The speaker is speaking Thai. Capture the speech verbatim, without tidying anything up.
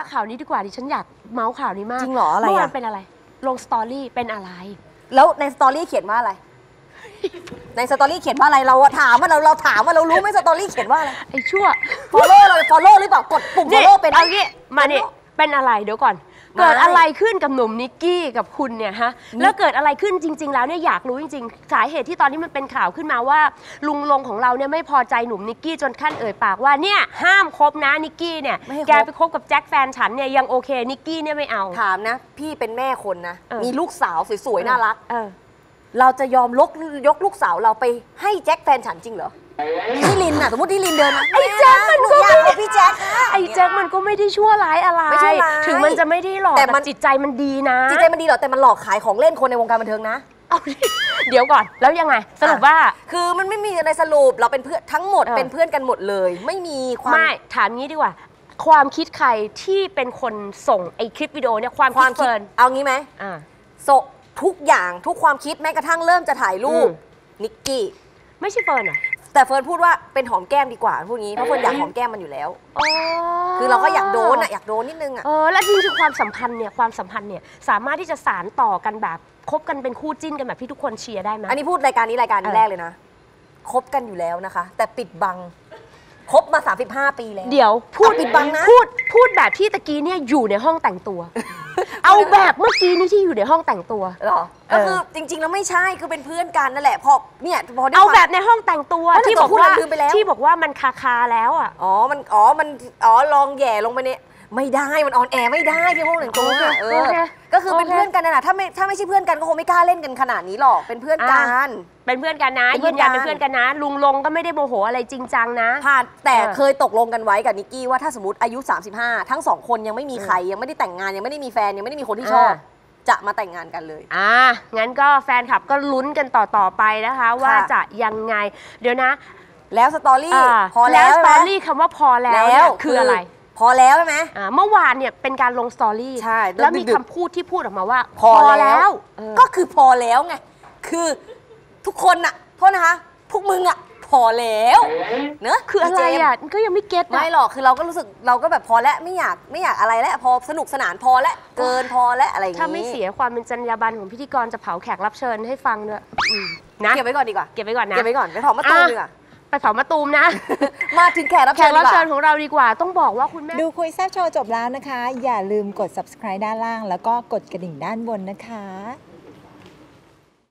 ข่าวนี้ดีกว่าดิฉันอยากเมาส์ข่าวนี้มากจริงเหรออะไรอ่ะเมื่อวานเป็นอะไรลงสตอรี่เป็นอะไรแล้วในสตอรี่เขียนว่าอะไรในสตอรี่เขียนว่าอะไรเราถามว่าเราเราถามว่าเรารู้ไหมสตอรี่เขียนว่าอะไรไอ้ชั่ว follow เรา follow หรือเปล่ากดปุ่ม follow เป็นเอางี้มาเนี่ยเป็นอะไรเดี๋ยวก่อนเกิดอะไรขึ้นกับหนุ่มนิกกี้กับคุณเนี่ยฮะแล้วเกิดอะไรขึ้นจริงๆแล้วเนี่ยอยากรู้จริงๆสาเหตุที่ตอนนี้มันเป็นข่าวขึ้นมาว่าลุงลงของเราเนี่ยไม่พอใจหนุ่มนิกกี้จนขั้นเอ่ยปากว่าเนี่ยห้ามคบนะนิกกี้เนี่ยแกไปคบกับแจ็คแฟนฉันเนี่ยยังโอเคนิกกี้เนี่ยไม่เอาถามนะพี่เป็นแม่คนนะมีลูกสาวสวยๆน่ารักเราจะยอมลกยกลูกสาวเราไปให้แจ็คแฟนฉันจริงเหรอพี่ลินน่ะสมมติพี่ลินเดินมาไอ้แจ็คมันก็อยากให้พี่แจ็คไอ้แจ็คมันก็ไม่ได้ชั่วร้ายอะไรถึงมันจะไม่ได้หลอกแต่จิตใจมันดีนะจิตใจมันดีหรอแต่มันหลอกขายของเล่นคนในวงการบันเทิงนะเดี๋ยวก่อนแล้วยังไงสรุปว่าคือมันไม่มีอะไรสรุปเราเป็นเพื่อนทั้งหมดเป็นเพื่อนกันหมดเลยไม่มีความไม่ถามงี้ดีกว่าความคิดใครที่เป็นคนส่งไอ้คลิปวิดีโอเนี่ยความคิดเฟิร์นเอางี้ไหมส่งทุกอย่างทุกความคิดแม้กระทั่งเริ่มจะถ่ายรูปนิกกี้ไม่ใช่เฟิร์นเหรอแต่เฟิร์นพูดว่าเป็นหอมแก้มดีกว่าพูดงี้เพราะเฟิร์นอยากหอมแก้มมันอยู่แล้วคือเราก็อยากโดนอ่ะอยากโดนนิดนึงอ่ะเออแล้วจริงๆความสัมพันธ์เนี่ยความสัมพันธ์เนี่ยสามารถที่จะสานต่อกันแบบคบกันเป็นคู่จิ้นกันแบบที่ทุกคนเชียร์ได้ไหมอันนี้พูดรายการนี้รายการนี้แรกเลยนะคบกันอยู่แล้วนะคะแต่ปิดบังคบมาสามสิบห้าปีแล้วเดี๋ยวพูดปิดบังนะพูดพูดแบบที่ตะกี้เนี่ยอยู่ในห้องแต่งตัวเอาแบบเมื่อกี้นี้ที่อยู่ในห้องแต่งตัวหรอก็คือจริงๆแล้วไม่ใช่คือเป็นเพื่อนกันนั่นแหละพอเนี่ยพอเอาแบบในห้องแต่งตัวที่บอกว่าที่บอกว่ามันคาคาแล้วอ่ะอ๋อมันอ๋อมันอ๋อลองแย่ลงไปเนี่ยไม่ได้มันออนแอร์ไม่ได้ที่ห้องแต่งตัวเออก็คือเป็นเพื่อนกันนะถ้าไม่ถ้าไม่ใช่เพื่อนกันก็คงไม่กล้าเล่นกันขนาดนี้หรอกเป็นเพื่อนกันเป็นเพื่อนกันนะยืนยันเป็นเพื่อนกันนะลุงลงก็ไม่ได้โมโหอะไรจริงจังนะผ่านแต่เคยตกลงกันไว้กับนิกกี้ว่าถ้าสมมติอายุสามสิบห้าทั้งสองคนยังไม่มีใครยังไม่ได้แต่งงานยังไม่ได้มีแฟนยังไม่ได้มีคนที่ชอบจะมาแต่งงานกันเลยอ่างั้นก็แฟนคลับก็ลุ้นกันต่อต่อไปนะคะว่าจะยังไงเดี๋ยวนะแล้วสตอรี่พอแล้วสตอรี่คำว่าพอแล้วคืออะไรพอแล้วใช่ไหมเมื่อวานเนี่ยเป็นการลงสตอรี่ใช่แล้วมีคำพูดที่พูดออกมาว่าพอแล้วก็คือพอแล้วไงคือทุกคนน่ะโทษนะคะพวกมึงอ่ะพอแล้วเนอะคืออะไรอ่ะก็ยังไม่เก็ตไม่หรอกคือเราก็รู้สึกเราก็แบบพอแล้วไม่อยากไม่อยากอะไรแล้วพอสนุกสนานพอแล้วเกินพอแล้วอะไรอย่างนี้ถ้าไม่เสียความเป็นจรรยาบรรณของพิธีกรจะเผาแขกรับเชิญให้ฟังด้วยนะเก็บไว้ก่อนดีกว่าเก็บไว้ก่อนนะเก็บไว้ก่อนไปเผามะตูมดีกว่าไปเผามะตูมนะมาถึงแขกรับเชิญแขกรับเชิญของเราดีกว่าต้องบอกว่าคุณแม่ดูคุยแซ่บโชว์จบแล้วนะคะอย่าลืมกด ซับสไครบ์ ด้านล่างแล้วก็กดกระดิ่งด้านบนนะคะ